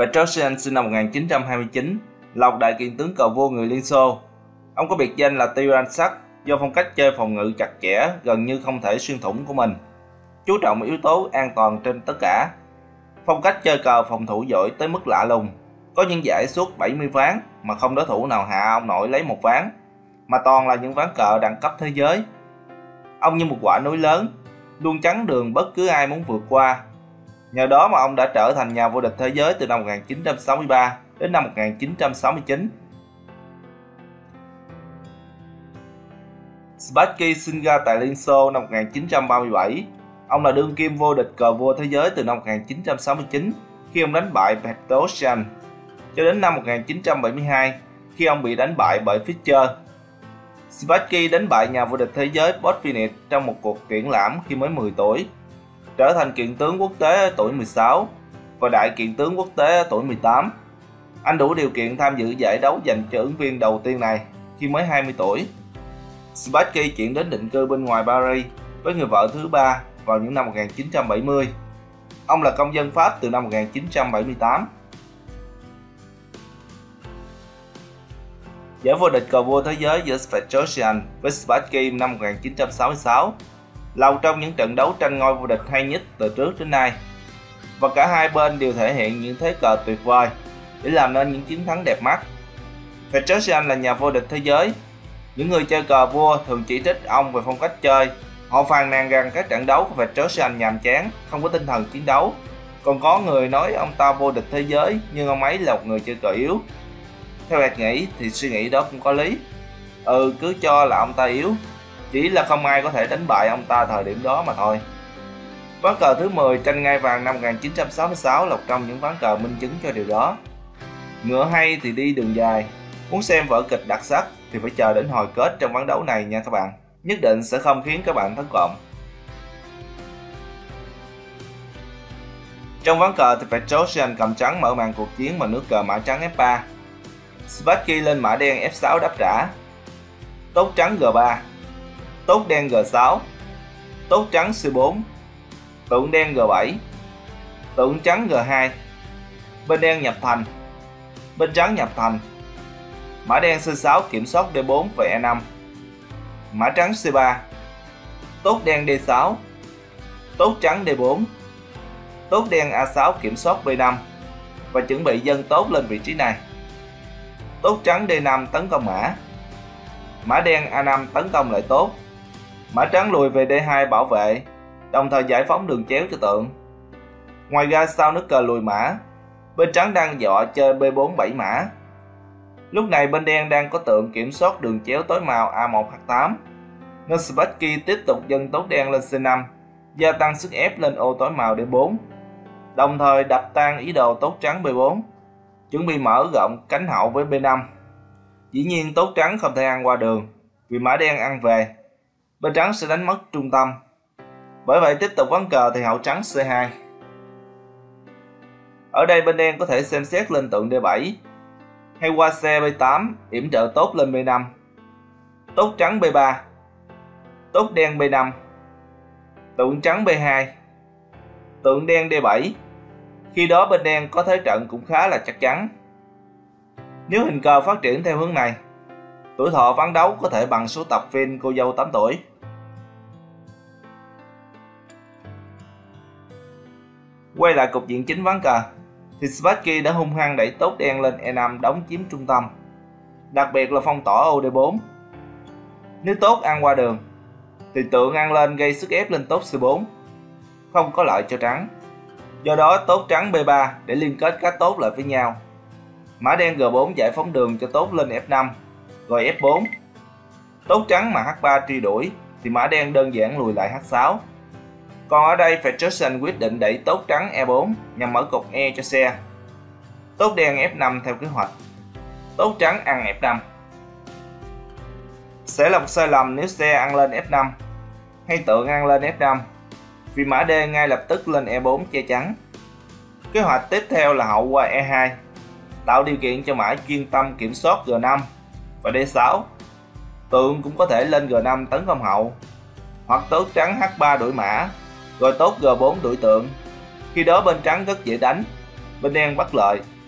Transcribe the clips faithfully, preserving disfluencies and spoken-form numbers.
Petrosian sinh năm một nghìn chín trăm hai mươi chín, là một đại kiện tướng cờ vua người Liên Xô. Ông có biệt danh là Tyran sắt do phong cách chơi phòng ngự chặt chẽ gần như không thể xuyên thủng của mình, chú trọng yếu tố an toàn trên tất cả. Phong cách chơi cờ phòng thủ giỏi tới mức lạ lùng, có những giải suốt bảy mươi ván mà không đối thủ nào hạ ông nổi lấy một ván, mà toàn là những ván cờ đẳng cấp thế giới. Ông như một quả núi lớn, luôn chắn đường bất cứ ai muốn vượt qua. Nhờ đó mà ông đã trở thành nhà vô địch thế giới từ năm một nghìn chín trăm sáu mươi ba đến năm một nghìn chín trăm sáu mươi chín. Spassky sinh ra tại Liên Xô năm một nghìn chín trăm ba mươi bảy. Ông là đương kim vô địch cờ vua thế giới từ năm một nghìn chín trăm sáu mươi chín khi ông đánh bại Petrosian, cho đến năm một nghìn chín trăm bảy mươi hai khi ông bị đánh bại bởi Fischer. Spassky đánh bại nhà vô địch thế giới Botvinnik trong một cuộc triển lãm khi mới mười tuổi, trở thành kiện tướng quốc tế ở tuổi mười sáu và đại kiện tướng quốc tế ở tuổi mười tám. Anh đủ điều kiện tham dự giải đấu dành cho ứng viên đầu tiên này khi mới hai mươi tuổi. Spassky chuyển đến định cư bên ngoài Paris với người vợ thứ ba vào những năm một nghìn chín trăm bảy mươi. Ông là công dân Pháp từ năm một nghìn chín trăm bảy mươi tám. Giải vô địch cờ vua thế giới giữa Petrosian với Spassky năm một nghìn chín trăm sáu mươi sáu là một trong những trận đấu tranh ngôi vô địch hay nhất từ trước đến nay, và cả hai bên đều thể hiện những thế cờ tuyệt vời để làm nên những chiến thắng đẹp mắt. Petrosian là nhà vô địch thế giới. Những người chơi cờ vua thường chỉ trích ông về phong cách chơi. Họ phàn nàn rằng các trận đấu của Petrosian nhàm chán, không có tinh thần chiến đấu. Còn có người nói ông ta vô địch thế giới nhưng ông ấy là một người chơi cờ yếu. Theo Hạt nghĩ thì suy nghĩ đó cũng có lý. Ừ, cứ cho là ông ta yếu, chỉ là không ai có thể đánh bại ông ta thời điểm đó mà thôi. Ván cờ thứ mười tranh ngai vàng năm một nghìn chín trăm sáu mươi sáu là một trong những ván cờ minh chứng cho điều đó. Ngựa hay thì đi đường dài, muốn xem vở kịch đặc sắc thì phải chờ đến hồi kết trong ván đấu này nha các bạn. Nhất định sẽ không khiến các bạn thất vọng. Trong ván cờ thì Petrosian cầm trắng mở màn cuộc chiến bằng nước cờ mã trắng ép ba. Spassky lên mã đen ép sáu đáp trả. Tốt trắng giê ba. Tốt đen giê sáu. Tốt trắng xê bốn. Tượng đen giê bảy. Tượng trắng giê hai. Bên đen nhập thành. Bên trắng nhập thành. Mã đen xê sáu kiểm soát đê bốn và e năm. Mã trắng xê ba. Tốt đen đê sáu. Tốt trắng đê bốn. Tốt đen a sáu kiểm soát bê năm và chuẩn bị dâng tốt lên vị trí này. Tốt trắng đê năm tấn công mã. Mã đen a năm tấn công lại tốt. Mã trắng lùi về đê hai bảo vệ, đồng thời giải phóng đường chéo cho tượng. Ngoài ra sau nước cờ lùi mã, bên trắng đang dọa chơi bê bốn bảy mã. Lúc này bên đen đang có tượng kiểm soát đường chéo tối màu a một h tám, nên Spassky tiếp tục dâng tốt đen lên xê năm, gia tăng sức ép lên ô tối màu đê bốn, đồng thời đập tan ý đồ tốt trắng bê bốn, chuẩn bị mở rộng cánh hậu với bê năm. Dĩ nhiên tốt trắng không thể ăn qua đường, vì mã đen ăn về, bên trắng sẽ đánh mất trung tâm. Bởi vậy tiếp tục ván cờ thì hậu trắng xê hai. Ở đây bên đen có thể xem xét lên tượng đê bảy, hay qua xe bê tám yểm trợ tốt lên bê năm. Tốt trắng bê ba. Tốt đen bê năm. Tượng trắng bê hai. Tượng đen đê bảy. Khi đó bên đen có thế trận cũng khá là chắc chắn. Nếu hình cờ phát triển theo hướng này, tuổi thọ ván đấu có thể bằng số tập phim Cô dâu tám tuổi. Quay lại cục diện chính ván cờ, thì Spassky đã hung hăng đẩy tốt đen lên e năm đóng chiếm trung tâm, đặc biệt là phong tỏa ô đê bốn. Nếu tốt ăn qua đường, thì tượng ăn lên gây sức ép lên tốt xê bốn, không có lợi cho trắng. Do đó tốt trắng bê ba để liên kết các tốt lại với nhau. Mã đen giê bốn giải phóng đường cho tốt lên ép năm, rồi ép bốn. Tốt trắng mà hát ba truy đuổi thì mã đen đơn giản lùi lại hát sáu. Còn ở đây Petrosian quyết định đẩy tốt trắng e bốn nhằm mở cục E cho xe. Tốt đen ép năm theo kế hoạch. Tốt trắng ăn ép năm. Sẽ là một sai lầm nếu xe ăn lên ép năm hay tượng ăn lên ép năm, vì mã D ngay lập tức lên e bốn che chắn. Kế hoạch tiếp theo là hậu qua e hai, tạo điều kiện cho mã chuyên tâm kiểm soát giê năm và đê sáu. Tượng cũng có thể lên giê năm tấn công hậu, hoặc tốt trắng hát ba đuổi mã, rồi tốt giê bốn đuổi tượng. Khi đó bên trắng rất dễ đánh, bên đen bất lợi.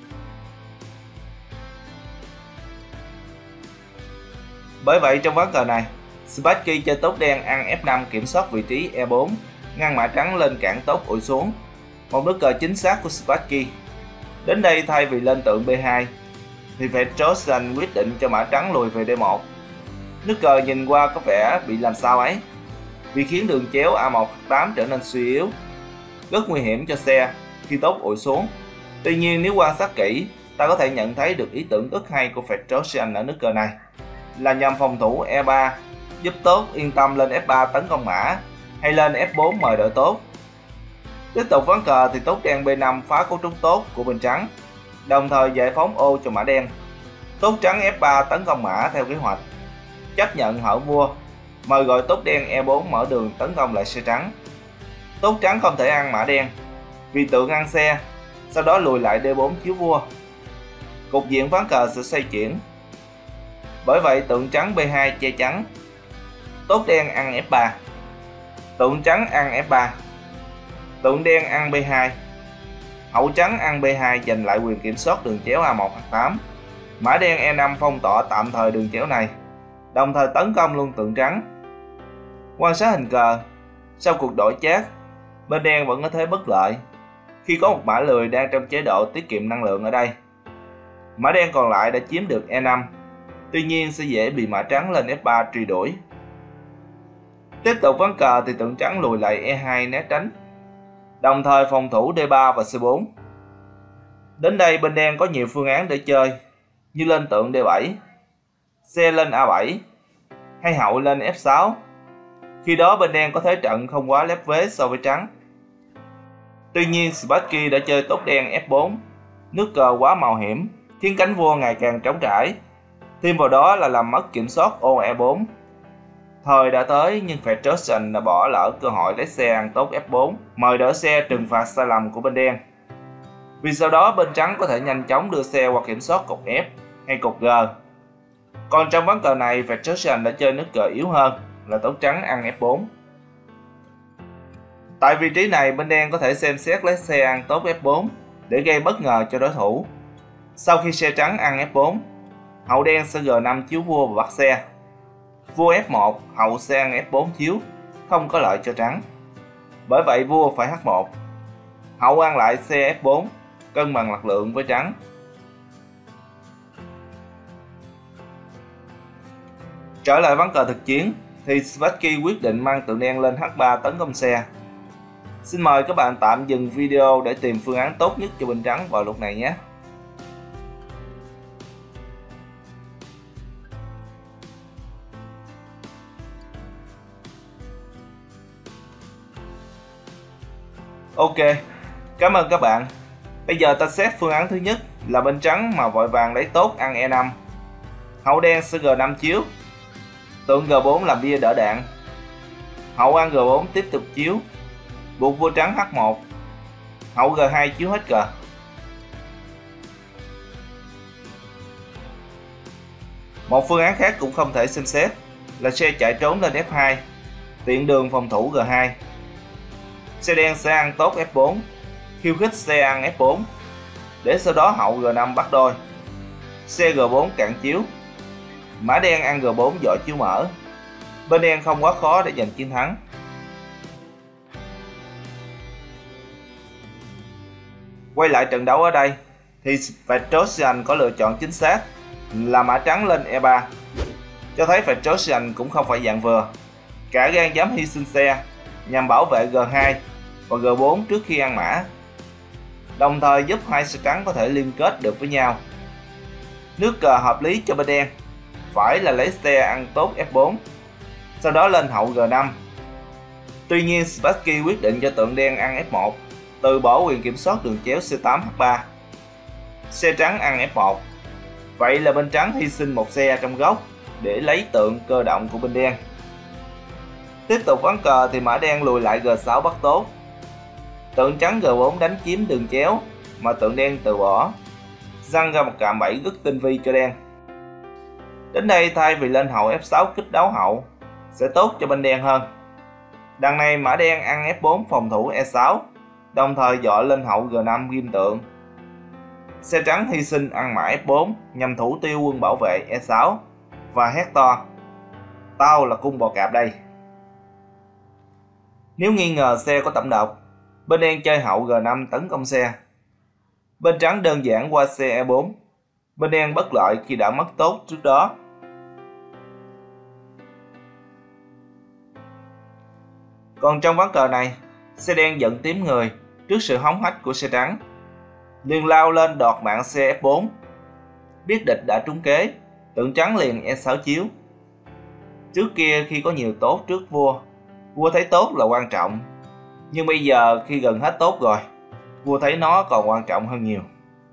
Bởi vậy trong ván cờ này, Spassky chơi tốt đen ăn ép năm kiểm soát vị trí e bốn, ngăn mã trắng lên cản tốt ủi xuống. Một nước cờ chính xác của Spassky. Đến đây thay vì lên tượng bê hai thì Petrosian quyết định cho mã trắng lùi về đê một. Nước cờ nhìn qua có vẻ bị làm sao ấy, vì khiến đường chéo a một h tám trở nên suy yếu, rất nguy hiểm cho xe khi tốt ủi xuống. Tuy nhiên nếu quan sát kỹ, ta có thể nhận thấy được ý tưởng rất hay của Petrosian ở nước cờ này là nhằm phòng thủ e ba, giúp tốt yên tâm lên ép ba tấn công mã hay lên ép bốn mời đội tốt. Tiếp tục ván cờ thì tốt đen bê năm phá cấu trúc tốt của bên trắng, đồng thời giải phóng ô cho mã đen. Tốt trắng ép ba tấn công mã theo kế hoạch, chấp nhận hở vua, mời gọi tốt đen e bốn mở đường tấn công lại xe trắng. Tốt trắng không thể ăn mã đen vì tượng ăn xe, sau đó lùi lại đê bốn chiếu vua. Cục diện ván cờ sẽ xoay chuyển. Bởi vậy tượng trắng bê hai che trắng, tốt đen ăn ép ba, tượng trắng ăn ép ba, tượng đen ăn bê hai, hậu trắng ăn bê hai giành lại quyền kiểm soát đường chéo a một h tám. Mã đen e năm phong tỏa tạm thời đường chéo này, đồng thời tấn công luôn tượng trắng. Quan sát hình cờ, sau cuộc đổi chát, bên đen vẫn có thế bất lợi khi có một mã lười đang trong chế độ tiết kiệm năng lượng ở đây. Mã đen còn lại đã chiếm được e năm, tuy nhiên sẽ dễ bị mã trắng lên ép ba truy đuổi. Tiếp tục ván cờ thì tượng trắng lùi lại e hai né tránh, đồng thời phòng thủ đê ba và xê bốn. Đến đây bên đen có nhiều phương án để chơi, như lên tượng đê bảy, xe lên a bảy hay hậu lên ép sáu. Khi đó bên đen có thế trận không quá lép vế so với trắng. Tuy nhiên Spassky đã chơi tốt đen ép bốn, nước cờ quá mạo hiểm, khiến cánh vua ngày càng trống trải. Thêm vào đó là làm mất kiểm soát ô e bốn. Thời đã tới nhưng Petrosian đã bỏ lỡ cơ hội lấy xe ăn tốt ép bốn, mời đỡ xe trừng phạt sai lầm của bên đen. Vì sau đó bên trắng có thể nhanh chóng đưa xe qua kiểm soát cột F hay cột G. Còn trong ván cờ này, Petrosian đã chơi nước cờ yếu hơn là tốt trắng ăn ép bốn. Tại vị trí này bên đen có thể xem xét lấy xe ăn tốt ép bốn để gây bất ngờ cho đối thủ. Sau khi xe trắng ăn ép bốn, hậu đen sẽ giê năm chiếu vua và bắt xe. Vua ép một, hậu xe ăn ép bốn chiếu, không có lợi cho trắng. Bởi vậy vua phải hát một, hậu ăn lại xe ép bốn, cân bằng lực lượng với trắng. Trở lại ván cờ thực chiến thì Spassky quyết định mang tượng đen lên hát ba tấn công xe. Xin mời các bạn tạm dừng video để tìm phương án tốt nhất cho bên trắng vào lúc này nhé. Ok, cảm ơn các bạn. Bây giờ ta xét phương án thứ nhất là bên trắng mà vội vàng lấy tốt ăn e năm. Hậu đen sẽ giê năm chiếu, tượng giê bốn làm bia đỡ đạn. Hậu ăn giê bốn tiếp tục chiếu, buộc vua trắng hát một, hậu giê hai chiếu hết cờ. Một phương án khác cũng không thể xem xét là xe chạy trốn lên ép hai, tiện đường phòng thủ giê hai. Xe đen sẽ ăn tốt ép bốn, khiêu khích xe ăn ép bốn, để sau đó hậu giê năm bắt đôi. Xe giê bốn cản chiếu, mã đen ăn giê bốn dọi chiếu mở. Bên đen không quá khó để giành chiến thắng. Quay lại trận đấu ở đây thì Petrosian có lựa chọn chính xác là mã trắng lên e ba, cho thấy Petrosian cũng không phải dạng vừa, cả gan dám hy sinh xe nhằm bảo vệ giê hai và giê bốn trước khi ăn mã, đồng thời giúp hai xe trắng có thể liên kết được với nhau. Nước cờ hợp lý cho bên đen phải là lấy xe ăn tốt ép bốn, sau đó lên hậu giê năm. Tuy nhiên Spassky quyết định cho tượng đen ăn ép một, từ bỏ quyền kiểm soát đường chéo xê tám hát ba. Xe trắng ăn ép một, vậy là bên trắng hy sinh một xe trong góc để lấy tượng cơ động của bên đen. Tiếp tục ván cờ thì mã đen lùi lại giê sáu bắt tốt. Tượng trắng giê bốn đánh chiếm đường chéo mà tượng đen từ bỏ, răng ra một cạm bẫy rất tinh vi cho đen. Đến đây thay vì lên hậu ép sáu kích đấu hậu sẽ tốt cho bên đen hơn. Đằng này mã đen ăn ép bốn phòng thủ e sáu, đồng thời dọi lên hậu giê năm ghim tượng. Xe trắng hy sinh ăn mã ép bốn nhằm thủ tiêu quân bảo vệ e sáu và hét to Tao là cung bò cạp đây. Nếu nghi ngờ xe có tẩm độc, bên đen chơi hậu G năm tấn công xe. Bên trắng đơn giản qua xe E bốn. Bên đen bất lợi khi đã mất tốt trước đó. Còn trong ván cờ này, xe đen giận tím người trước sự hống hách của xe trắng, liền lao lên đoạt mạng xe F bốn. Biết địch đã trúng kế, tượng trắng liền E sáu chiếu. Trước kia khi có nhiều tốt trước vua, vua thấy tốt là quan trọng, nhưng bây giờ khi gần hết tốt rồi, vua thấy nó còn quan trọng hơn nhiều.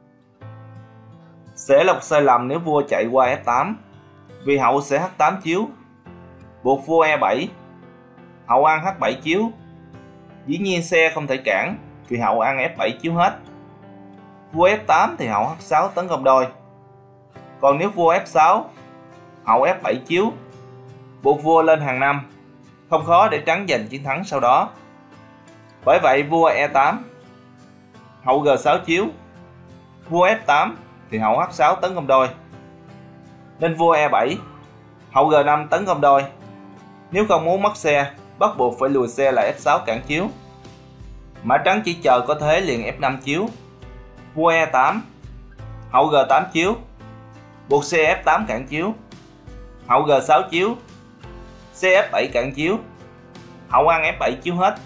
Sẽ là một sai lầm nếu vua chạy qua F tám, vì hậu sẽ H tám chiếu, buộc vua E bảy, hậu ăn H bảy chiếu. Dĩ nhiên xe không thể cản vì hậu ăn F bảy chiếu hết. Vua F tám thì hậu H sáu tấn công đôi. Còn nếu vua F sáu, hậu F bảy chiếu, buộc vua lên hàng năm, không khó để trắng giành chiến thắng sau đó. Bởi vậy vua E tám, hậu G sáu chiếu, vua F tám thì hậu H sáu tấn công đôi. Nên vua E bảy, hậu G năm tấn công đôi. Nếu không muốn mất xe, bắt buộc phải lùi xe là F sáu cản chiếu. Mã trắng chỉ chờ có thế liền F năm chiếu, vua E tám, hậu G tám chiếu, buộc xe F tám cản chiếu, hậu G sáu chiếu, xe F bảy cản chiếu, hậu ăn F bảy chiếu hết.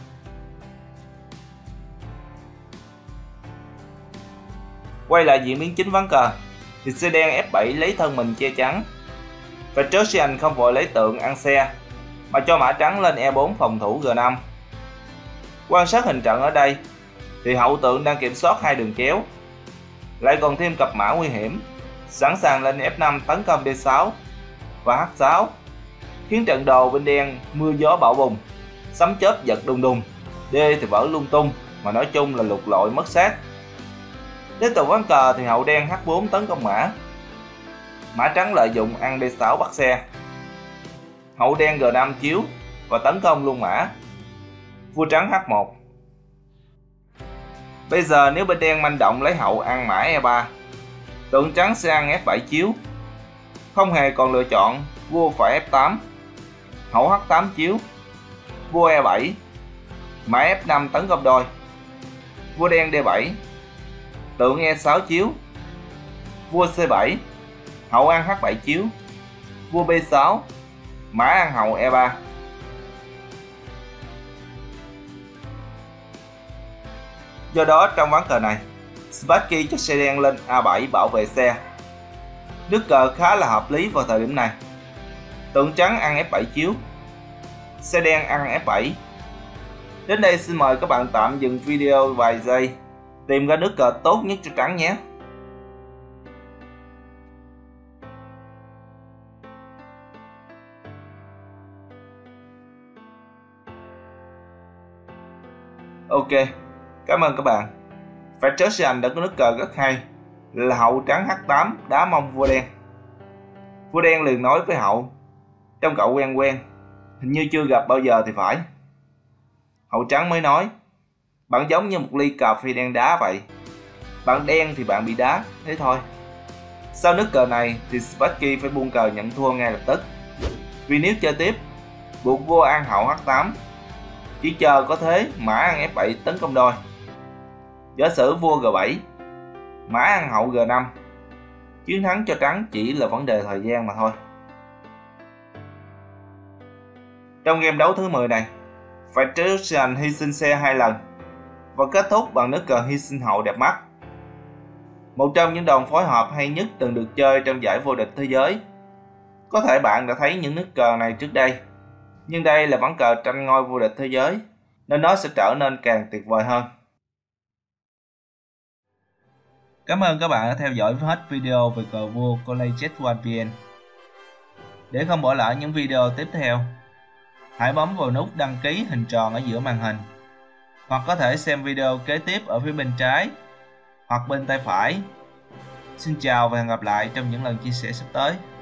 Quay lại diễn biến chính ván cờ, thì xe đen F bảy lấy thân mình che chắn. Petrosian không vội lấy tượng ăn xe, mà cho mã trắng lên E bốn phòng thủ G năm. Quan sát hình trận ở đây, thì hậu tượng đang kiểm soát hai đường chéo, lại còn thêm cặp mã nguy hiểm, sẵn sàng lên F năm tấn công D sáu và H sáu, khiến trận đồ bên đen mưa gió bão bùng, sấm chớp giật đùng đùng, D thì vỡ lung tung, mà nói chung là lục lội mất xác. Tiếp tục ván cờ thì hậu đen H bốn tấn công mã, mã trắng lợi dụng ăn D sáu bắt xe, hậu đen G năm chiếu và tấn công luôn mã, vua trắng H một. Bây giờ nếu bên đen manh động lấy hậu ăn mã E ba, tượng trắng sẽ ăn F bảy chiếu, không hề còn lựa chọn, vua phải F tám, hậu H tám chiếu, vua E bảy, mã F năm tấn công đôi, vua đen D bảy, tượng E sáu chiếu, vua C bảy, hậu ăn H bảy chiếu, vua B sáu, mã ăn hậu E ba. Do đó trong ván cờ này, Spassky cho xe đen lên A bảy bảo vệ xe. Nước cờ khá là hợp lý vào thời điểm này. Tượng trắng ăn F bảy chiếu, xe đen ăn F bảy. Đến đây xin mời các bạn tạm dừng video vài giây, tìm ra nước cờ tốt nhất cho trắng nhé. Ok, cảm ơn các bạn. Petrosian đã có nước cờ rất hay là hậu trắng H tám đá mông vua đen. Vua đen liền nói với hậu, trong cậu quen quen, hình như chưa gặp bao giờ thì phải. Hậu trắng mới nói, bạn giống như một ly cà phê đen đá vậy, bạn đen thì bạn bị đá, thế thôi. Sau nước cờ này thì Spassky phải buông cờ nhận thua ngay lập tức, vì nếu chơi tiếp, buộc vua ăn hậu H tám, chỉ chờ có thế mã ăn F bảy tấn công đôi. Giả sử vua G bảy, mã ăn hậu G năm, chiến thắng cho trắng chỉ là vấn đề thời gian mà thôi. Trong game đấu thứ mười này, Petrosian hy sinh xe hai lần và kết thúc bằng nước cờ hy sinh hậu đẹp mắt. Một trong những đòn phối hợp hay nhất từng được chơi trong giải vô địch thế giới. Có thể bạn đã thấy những nước cờ này trước đây, nhưng đây là ván cờ tranh ngôi vô địch thế giới, nên nó sẽ trở nên càng tuyệt vời hơn. Cảm ơn các bạn đã theo dõi hết video về cờ vua Collegiate một vê en. Để không bỏ lỡ những video tiếp theo, hãy bấm vào nút đăng ký hình tròn ở giữa màn hình, hoặc có thể xem video kế tiếp ở phía bên trái hoặc bên tay phải. Xin chào và hẹn gặp lại trong những lần chia sẻ sắp tới.